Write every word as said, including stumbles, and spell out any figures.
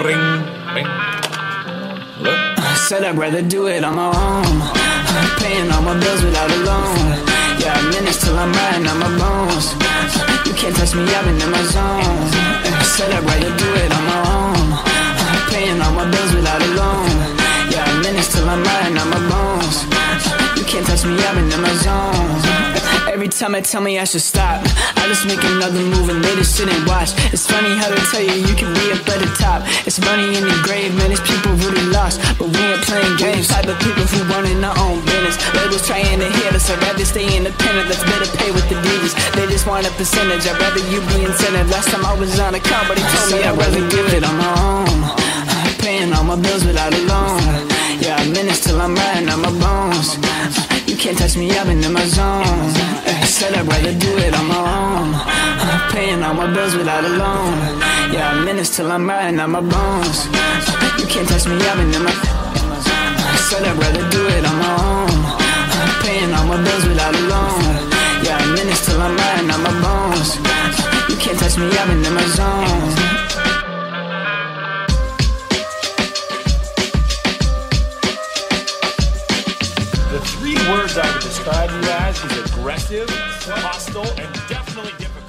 Ring, ring. Look. Said I'd rather do it on my own, paying all my bills without a loan. Yeah, I minutes till I'm riding on my bones. You can't touch me, I've been in my zone. Said I'd rather do it on my own, paying all my bills without a loan. Yeah, I minutes till I'm riding on my bones. You can't touch me, I've been in my zone. Every time they tell me I should stop, I just make another move and they just sit and watch. It's funny how they tell you you can be up at the top. It's money in the grave, man, it's people really lost. But we ain't playing games, type of people who running our own business. Labels trying to hit us, I'd rather stay independent, that's better pay with the deeds. They just want a percentage, I'd rather you be incentive. Last time I was on a call, but he told me I'd rather do it on my own, paying all my bills without a loan. Yeah, I minutes till I'm riding on my bones. You can't touch me, I've been in my zone. Said I'd rather do it on my own, paying all my bills without a loan. Yeah, I minutes till I'm riding on my bones. You can't touch me, I've been in my. Said I'd rather do it on my own, paying all my bills without a loan. Yeah, I minutes till I'm riding on my bones. You can't touch me, I've been in my zone. The three words I would describe you as is aggressive, hostile, and definitely difficult.